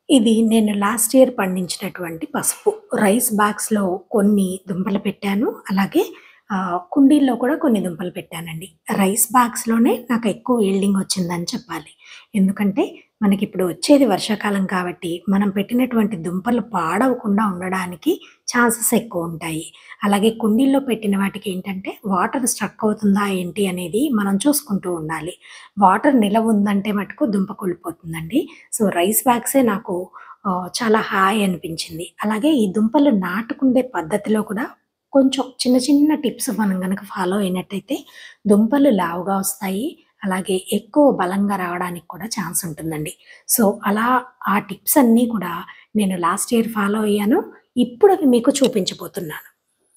ఇది నేను last year పండించినటువంటి పసుపు. రైస్ బ్యాగ్స్‌లో కొన్ని దుంపలు పెట్టాను. అలాగే కుండీల్లో కూడా కొన్ని దుంపలు పెట్టానండి. రైస్ బ్యాగ్స్‌లోనే నాకెక్కువ యీల్డింగ్ వచ్చిందని చెప్పాలి. ఎందుకంటే మనకిప్పుడు వచ్చేది వర్షాకాలం కాబట్టి, మనం పెట్టినటువంటి దుంపలు పాడవకుండా ఉండడానికి ఛాన్సెస్ ఎక్కువుంటాయి. అలాగే కుండీల్లో పెట్టిన వాటికేంటంటే వాటర్ స్ట్రక్ అవుతుందా ఏంటి అనేది మనం చూసుకుంటూ ఉండాలి. వాటర్ నిలవ ఉందంటే మటుకు దుంప కుళ్ళిపోతుందండి. సో, రైస్ బ్యాగ్సే నాకు చాలా హాయ్ అనిపించింది. అలాగే ఈ దుంపలు నాటుకుండే పద్ధతిలో కూడా కొంచెం చిన్న చిన్న టిప్స్ మనం గనక ఫాలో అయినట్టయితే దుంపలు లావుగా వస్తాయి. అలాగే ఎక్కువ బలంగా రావడానికి కూడా ఛాన్స్ ఉంటుందండి. సో, అలా ఆ టిప్స్ అన్నీ కూడా నేను లాస్ట్ ఇయర్ ఫాలో అయ్యాను. ఇప్పుడు అవి మీకు చూపించబోతున్నాను.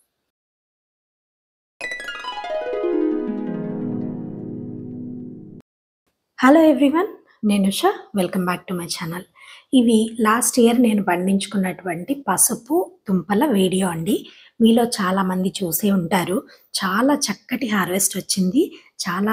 Hello everyone. నేను Usha. Welcome back to my channel. ఇవి లాస్ట్ ఇయర్ నేను పండించుకున్నటువంటి పసుపు దుంపల వీడియో అండి. మీలో చాలామంది చూసే ఉంటారు. చాలా చక్కటి హార్వెస్ట్ వచ్చింది. చాలా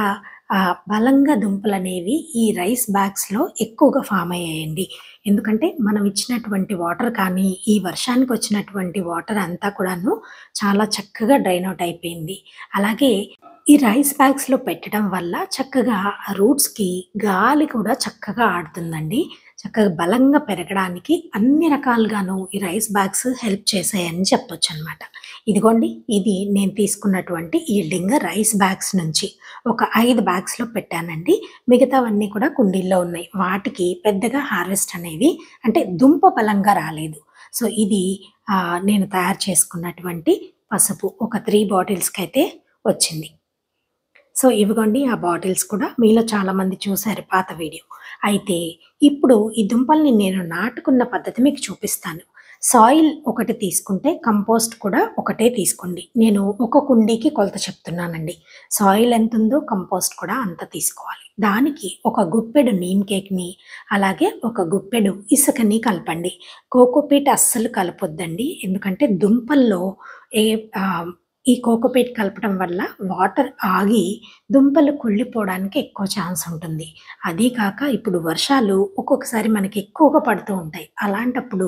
బలంగా దుంపలనేవి ఈ రైస్ బ్యాగ్స్‌లో ఎక్కువగా ఫార్మ్ అయ్యాయండి. ఎందుకంటే మనం ఇచ్చినటువంటి వాటర్ కానీ, ఈ వర్షానికి వచ్చినటువంటి వాటర్ అంతా కూడాను చాలా చక్కగా డ్రైన్ ఔట్ అయిపోయింది. అలాగే ఈ రైస్ బ్యాగ్స్‌లో పెట్టడం వల్ల చక్కగా రూట్స్‌కి గాలి కూడా చక్కగా ఆడుతుందండి. చక్కగా బలంగా పెరగడానికి అన్ని రకాలుగాను ఈ రైస్ బ్యాగ్స్ హెల్ప్ చేశాయని చెప్పొచ్చనమాట. ఇదిగోండి ఇది నేను తీసుకున్నటువంటి యీల్డింగ్ రైస్ బ్యాగ్స్ నుంచి. ఒక 5 బ్యాగ్స్‌లో పెట్టానండి. మిగతావన్నీ కూడా కుండీల్లో ఉన్నాయి. వాటికి పెద్దగా హార్వెస్ట్ అనేవి అంటే దుంప బలంగా రాలేదు. సో, ఇది నేను తయారు చేసుకున్నటువంటి పసుపు. ఒక 3 బాటిల్స్‌కైతే వచ్చింది. సో, ఇవిగోండి ఆ బాటిల్స్ కూడా మీలో చాలామంది చూసారు పాత వీడియో. అయితే ఇప్పుడు ఈ దుంపల్ని నేను నాటుకున్న పద్ధతి మీకు చూపిస్తాను. సాయిల్ ఒకటి తీసుకుంటే కంపోస్ట్ కూడా ఒకటే తీసుకోండి. నేను ఒక కుండీకి కొలత చెప్తున్నానండి. సాయిల్ ఎంతుందో కంపోస్ట్ కూడా అంత తీసుకోవాలి. దానికి ఒక గుప్పెడు నీమ్ కేక్‌ని, అలాగే ఒక గుప్పెడు ఇసుకని కలపండి. కోకోపీట్ అస్సలు కలపొద్దండి. ఎందుకంటే దుంపల్లో ఏ ఈ కోకోపీట్ కలపడం వల్ల వాటర్ ఆగి దుంపలు కుళ్ళిపోవడానికి ఎక్కువ ఛాన్స్ ఉంటుంది. అదీ కాక ఇప్పుడు వర్షాలు ఒక్కొక్కసారి మనకి ఎక్కువగా పడుతూ ఉంటాయి. అలాంటప్పుడు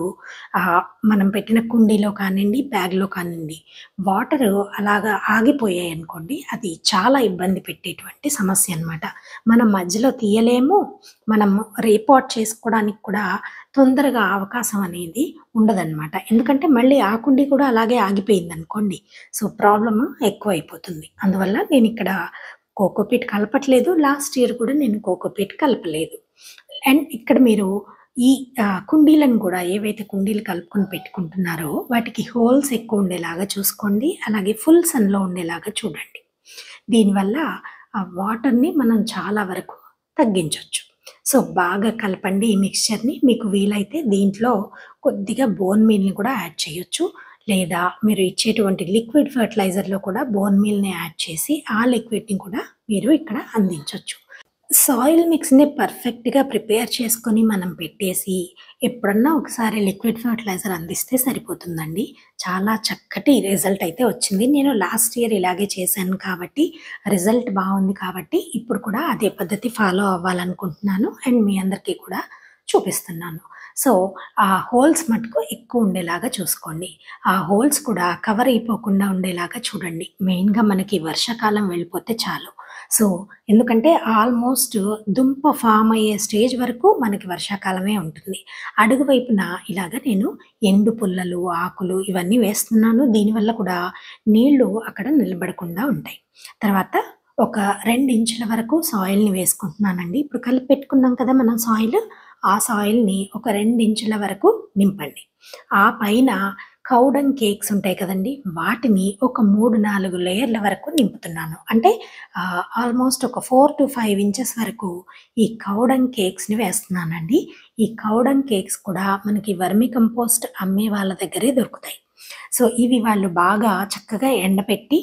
మనం పెట్టిన కుండీలో కానియండి, బ్యాగ్‌లో కానియండి వాటరు అలాగా ఆగిపోయాయనుకోండి అది చాలా ఇబ్బంది పెట్టేటువంటి సమస్య అనమాట. మనం మధ్యలో తీయలేము. మనం రీపాట్ చేసుకోవడానికి కూడా తొందరగా అవకాశం అనేది ఉండదనమాట. ఎందుకంటే మళ్ళీ ఆ కుండీ కూడా అలాగే ఆగిపోయిందనుకోండి. సో, ప్రాబ్లమ్ ఎక్కువైపోతుంది. అందువల్ల నేనిక్కడ కోకోపీట్ కలపట్లేదు. లాస్ట్ ఇయర్ కూడా నేను కోకోపీట్ కలపలేదు. అండ్ ఇక్కడ మీరు ఈ కుండీలను గూడా ఏవైతే కుండీలు కలుపుకొని పెట్టుకుంటున్నారో వాటికి హోల్స్ ఎక్కువ ఉండేలాగా చూసుకోండి. అలాగే ఫుల్ సన్‌లో ఉండేలాగా చూడండి. దీనివల్ల ఆ వాటర్‌ని మనం చాలా వరకు తగ్గించొచ్చు. సో, బాగా కలపండి ఈ మిక్స్చర్‌ని. మీకు వీలైతే దీంట్లో కొద్దిగా బోన్ మీల్‌ని కూడా యాడ్ చేయొచ్చు. లేదా మీరు ఇచ్చేటువంటి లిక్విడ్ ఫెర్టిలైజర్‌లో కూడా బోన్ మీల్‌ని యాడ్ చేసి, ఆ లిక్విడ్‌ని కూడా మీరు ఇక్కడ అందించొచ్చు. సాయిల్ మిక్స్‌ని పర్ఫెక్ట్‌గా ప్రిపేర్ చేసుకొని మనం పెట్టేసి, ఎప్పుడన్నా ఒకసారి లిక్విడ్ ఫెర్టిలైజర్ అందిస్తే సరిపోతుందండి. చాలా చక్కటి రిజల్ట్ అయితే వచ్చింది. నేను లాస్ట్ ఇయర్ ఇలాగే చేశాను కాబట్టి, రిజల్ట్ బావుంది కాబట్టి, ఇప్పుడు కూడా అదే పద్ధతి ఫాలో అవ్వాలనుకుంటున్నాను. అండ్ మీ అందరికీ కూడా చూపిస్తున్నాను. సో, ఆ హోల్స్ మటుకు ఎక్కువ ఉండేలాగా చూసుకోండి. ఆ హోల్స్ కూడా కవర్ అయిపోకుండా ఉండేలాగా చూడండి. మెయిన్‌గా మనకి వర్షాకాలం వెళ్ళిపోతే చాలు. సో, ఎందుకంటే ఆల్మోస్ట్ దుంప ఫార్మ్ అయ్యే స్టేజ్ వరకు మనకి వర్షాకాలమే ఉంటుంది. అడుగు వైపున ఇలాగ నేను ఎండు పుల్లలు, ఆకులు ఇవన్నీ వేస్తున్నాను. దీనివల్ల కూడా నీళ్లు అక్కడ నిలబడకుండా ఉంటాయి. తర్వాత ఒక 2 ఇంచుల వరకు సాయిల్‌ని వేసుకుంటున్నానండి. ఇప్పుడు కలిపి పెట్టుకున్నాం కదా మనం సాయిల్, ఆ సాయిల్‌ని ఒక 2 ఇంచుల వరకు నింపండి. ఆ పైన కౌ డంగ్ కేక్స్ ఉంటాయి కదండీ! వాటిని ఒక 3, 4 లేయర్ల వరకు నింపుతున్నాను. అంటే ఆల్మోస్ట్ ఒక 4-5 ఇంచెస్ వరకు ఈ కౌ డంగ్ కేక్స్‌ని వేస్తున్నానండి. ఈ కౌ డంగ్ కేక్స్ కూడా మనకి వర్మి కంపోస్ట్ అమ్మే వాళ్ళ దగ్గరే దొరుకుతాయి. సో, ఇవి వాళ్ళు బాగా చక్కగా ఎండపెట్టి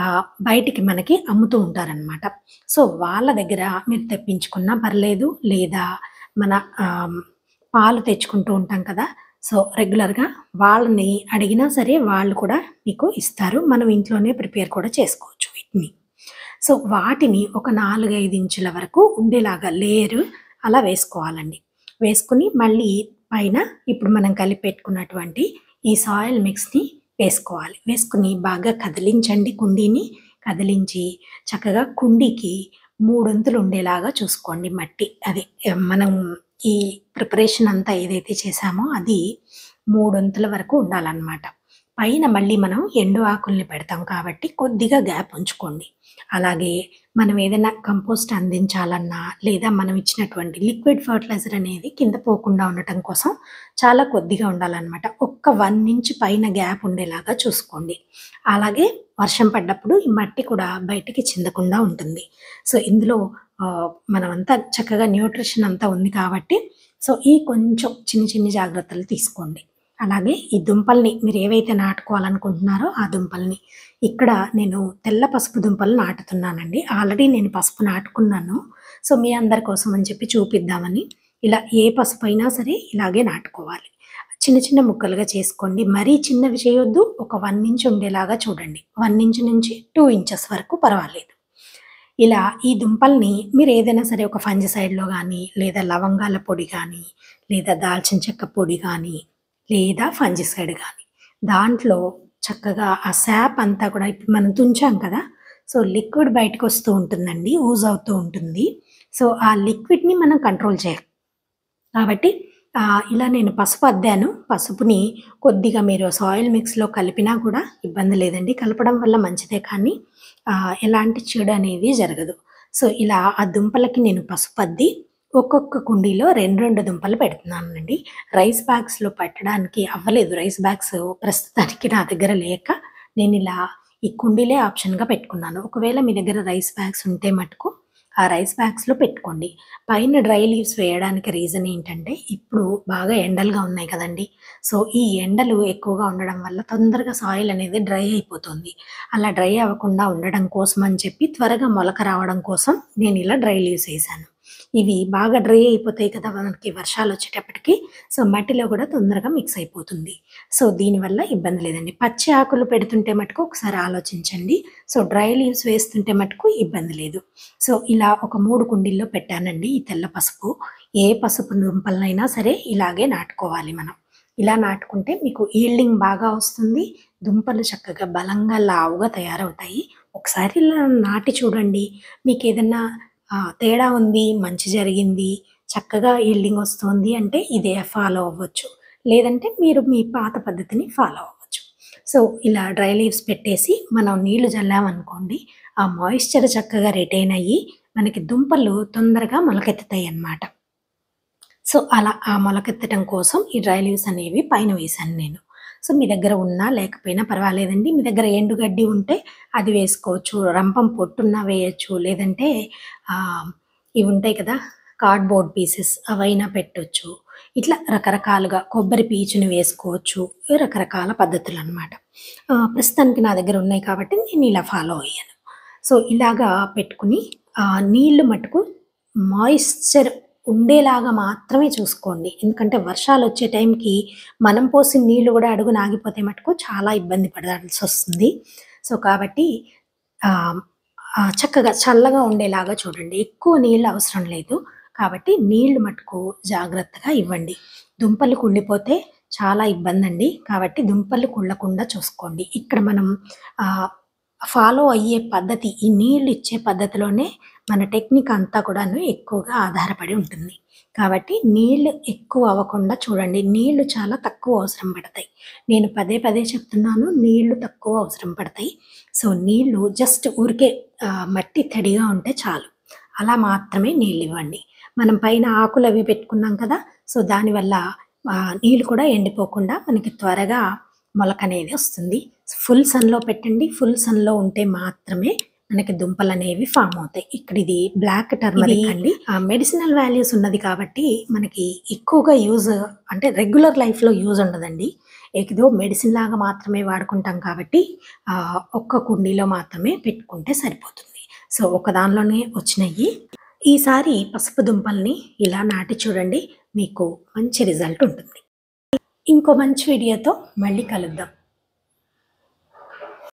బయటికి మనకి అమ్ముతూ ఉంటారనమాట. సో, వాళ్ళ దగ్గర మీరు తెప్పించుకున్నా పర్లేదు. లేదా మన పాలు తెచ్చుకుంటూ ఉంటాం కదా! సో, రెగ్యులర్‌గా వాళ్ళని అడిగినా సరే వాళ్ళు కూడా మీకు ఇస్తారు. మనం ఇంట్లోనే ప్రిపేర్ కూడా చేసుకోవచ్చు వీటిని. సో, వాటిని ఒక 4, 5 ఇంచుల వరకు ఉండేలాగా లేయరు అలా వేసుకోవాలండి. వేసుకొని మళ్ళీ పైన ఇప్పుడు మనం కలిపి పెట్టుకున్నటువంటి ఈ సాయిల్ మిక్స్‌ని వేసుకోవాలి. వేసుకొని బాగా కదిలించండి కుండీని. కదిలించి చక్కగా కుండీకి మూడొంతులు ఉండేలాగా చూసుకోండి మట్టి. అది మనం ఈ ప్రిపరేషన్ అంతా ఏదైతే చేశామో అది మూడొంతుల వరకు ఉండాలనమాట. పైన మళ్ళీ మనం ఎండు ఆకుల్ని పెడతాం కాబట్టి కొద్దిగా గ్యాప్ ఉంచుకోండి. అలాగే మనం ఏదైనా కంపోస్ట్ అందించాలన్నా, లేదా మనం ఇచ్చినటువంటి లిక్విడ్ ఫెర్టిలైజర్ అనేది కింద పోకుండా ఉండటం కోసం చాలా కొద్దిగా ఉండాలనమాట. ఒక్క 1 ఇంచ్ పైన గ్యాప్ ఉండేలాగా చూసుకోండి. అలాగే వర్షం పడ్డప్పుడు ఈ మట్టి కూడా బయటికి చిందకుండా ఉంటుంది. సో, ఇందులో మనమంతా చక్కగా న్యూట్రిషన్ అంతా ఉంది కాబట్టి సో, ఈ కొంచెం చిన్ని జాగ్రత్తలు తీసుకోండి. అలాగే ఈ దుంపల్ని మీరు ఏవైతే నాటుకోవాలనుకుంటున్నారో ఆ దుంపల్ని ఇక్కడ నేను తెల్ల పసుపు దుంపలు నాటుతున్నానండి. ఆల్రెడీ నేను పసుపు నాటుకున్నాను. సో, మీ అందరి కోసం అని చెప్పి చూపిద్దామని ఇలా ఏ పసుపు అయినా సరే ఇలాగే నాటుకోవాలి. చిన్న ముక్కలుగా చేసుకోండి. మరీ చిన్నవి చేయొద్దు. ఒక 1 ఇంచ్ ఉండేలాగా చూడండి. 1 ఇంచ్ నుంచి 2 ఇంచెస్ వరకు పర్వాలేదు. ఇలా ఈ దుంపల్ని మీరు ఏదైనా సరే ఒక ఫంజిసైడ్‌లో గానీ, లేదా లవంగాల పొడి గానీ, లేదా దాల్చిన చెక్క పొడి గానీ, లేదా ఫంజిసైడ్ గానీ, దాంట్లో చక్కగా ఆ సాప్ అంతా కూడా ఇప్పుడు మనం తుంచాం కదా! సో, లిక్విడ్ బయటకొస్తూ ఉంటుందండి. ఊజ్ అవుతూ ఉంటుంది. సో, ఆ లిక్విడ్‌ని మనం కంట్రోల్ చేయాలి. కాబట్టి ఇలా నేను పసుపు అద్దాను. పసుపుని కొద్దిగా మీరు సాయిల్ మిక్స్‌లో కలిపినా కూడా ఇబ్బంది లేదండి. కలపడం వల్ల మంచిదే కానీ ఎలాంటి చెడు అనేది జరగదు. సో, ఇలా ఆ దుంపలకి నేను పసుపద్ది ఒక్కొక్క కుండీలో 2 దుంపలు పెడుతున్నానండి. రైస్ బ్యాగ్స్‌లో పెట్టడానికి అవ్వలేదు. రైస్ బ్యాగ్స్ ప్రస్తుతానికి నా దగ్గర లేక నేనిలా ఈ కుండీలే ఆప్షన్‌గా పెట్టుకున్నాను. ఒకవేళ మీ దగ్గర రైస్ బ్యాగ్స్ ఉంటే మటుకు ఆ రైస్ బ్యాగ్స్‌లో పెట్టుకోండి. పైన డ్రై లీవ్స్ వేయడానికి రీజన్ ఏంటంటే, ఇప్పుడు బాగా ఎండలుగా ఉన్నాయి కదండీ! సో, ఈ ఎండలు ఎక్కువగా ఉండడం వల్ల తొందరగా సాయిల్ అనేది డ్రై అయిపోతుంది. అలా డ్రై అవ్వకుండా ఉండడం కోసం అని చెప్పి త్వరగా మొలక రావడం కోసం నేనిలా డ్రై లీవ్స్ ఏశాను. ఇవి బాగా డ్రై అయిపోతాయి కదా! మనకి వర్షాలొచ్చేటప్పటికి. సో, మట్టిలో కూడా తొందరగా మిక్స్ అయిపోతుంది. సో, దీనివల్ల ఇబ్బంది లేదండి. పచ్చి ఆకులు పెడుతుంటే మటుకు ఒకసారి ఆలోచించండి. సో, డ్రై లీవ్స్ వేస్తుంటే మటుకు ఇబ్బంది లేదు. సో, ఇలా ఒక 3 కుండీల్లో పెట్టానండి ఈ తెల్ల పసుపు. ఏ పసుపు దుంపలనైనా సరే ఇలాగే నాటుకోవాలి మనం. ఇలా నాటుకుంటే మీకు ఈల్డింగ్ బాగా వస్తుంది. దుంపలు చక్కగా బలంగా, లావుగా తయారవుతాయి. ఒకసారి ఇలా నాటి చూడండి. మీకేదన్నా తేడా ఉంది, మంచి జరిగింది, చక్కగా ఈల్డింగ్ వస్తోంది అంటే ఇదే ఫాలో అవ్వచ్చు. లేదంటే మీరు మీ పాత పద్ధతిని ఫాలో అవ్వచ్చు. సో, ఇలా డ్రై లీవ్స్ పెట్టేసి మనం నీళ్లు జల్లామనుకోండి, ఆ మాయిశ్చర్ చక్కగా రిటైన్ అయ్యి మనకి దుంపలు తొందరగా మొలకెత్తుతాయన్నమాట. సో, అలా ఆ మొలకెత్తడం కోసం ఈ డ్రై లీవ్స్ అనేవి పైన వేశాను నేను. సో, మీ దగ్గర ఉన్నా లేకపోయినా పర్వాలేదండి. మీ దగ్గర ఎండుగడ్డి ఉంటే అది వేసుకోవచ్చు. రంపం పొట్టున్నా వేయొచ్చు. లేదంటే ఇవి ఉంటాయి కదా! కార్డ్‌బోర్డ్ పీసెస్ అవైనా పెట్టొచ్చు. ఇట్లా రకరకాలుగా కొబ్బరి పీచుని వేసుకోవచ్చు. రకరకాల పద్ధతులనమాట. ప్రస్తుతానికి నా దగ్గర ఉన్నాయి కాబట్టి నేను ఇలా ఫాలో అయ్యాను. సో, ఇలాగా పెట్టుకొని నీళ్లు మట్టుకు మాయిశ్చర్ ఉండేలాగా మాత్రమే చూసుకోండి. ఎందుకంటే వర్షాలొచ్చే టైంకి మనం పోసిన నీళ్లు గూడా అడుగున ఆగిపోతే మటుకు చాలా ఇబ్బంది పడాల్సొస్తుంది. సో, కాబట్టి ఆహ్, చక్కగా చల్లగా ఉండేలాగా చూడండి. ఎక్కువ నీళ్ళు అవసరం లేదు. కాబట్టి నీళ్లు మటుకు జాగ్రత్తగా ఇవ్వండి. దుంపలు కుళ్ళిపోతే చాలా ఇబ్బందండి. కాబట్టి దుంపలు కుళ్ళకుండా చూసుకోండి. ఇక్కడ మనం ఆహ్, ఫాలో అయ్యే పద్ధతి ఈ నీళ్ళు ఇచ్చే పద్ధతిలోనే మన టెక్నిక్ అంతా కూడాను ఎక్కువగా ఆధారపడి ఉంటుంది. కాబట్టి నీళ్ళు ఎక్కువ అవ్వకుండా చూడండి. నీళ్ళు చాలా తక్కువ అవసరం పడతాయి. నేను పదే చెప్తున్నాను నీళ్ళు తక్కువ అవసరం పడతాయి. సో, నీళ్ళు జస్ట్ ఊరికే మట్టి తడిగా ఉంటే చాలు. అలా మాత్రమే నీళ్ళివ్వండి. మనం పైన ఆకులవి పెట్టుకున్నాం కదా! సో, దానివల్ల నీళ్ళు కూడా ఎండిపోకుండా మనకి త్వరగా మొలకనేది వస్తుంది. ఫుల్ సన్‌లో పెట్టండి. ఫుల్ సన్‌లో ఉంటే మాత్రమే మనకి దుంపలనేవి ఫార్మ్ అవుతాయి. ఇక్కడ ఇది బ్లాక్ టర్మరిక్ అండి. మెడిసినల్ వాల్యూస్ ఉన్నది కాబట్టి మనకి ఎక్కువగా అంటే రెగ్యులర్ లైఫ్‌లో యూజ్ ఉండదండి. ఏదో మెడిసిన్ లాగా మాత్రమే వాడుకుంటాం కాబట్టి ఒక్క కుండీలో మాత్రమే పెట్టుకుంటే సరిపోతుంది. సో, ఒక దానిలోనే వచ్చినయి. ఈసారి పసుపు దుంపల్ని ఇలా నాటి చూడండి. మీకు మంచి రిజల్ట్ ఉంటుంది. ఇంకో మంచి వీడియోతో మళ్ళీ కలుద్దాం.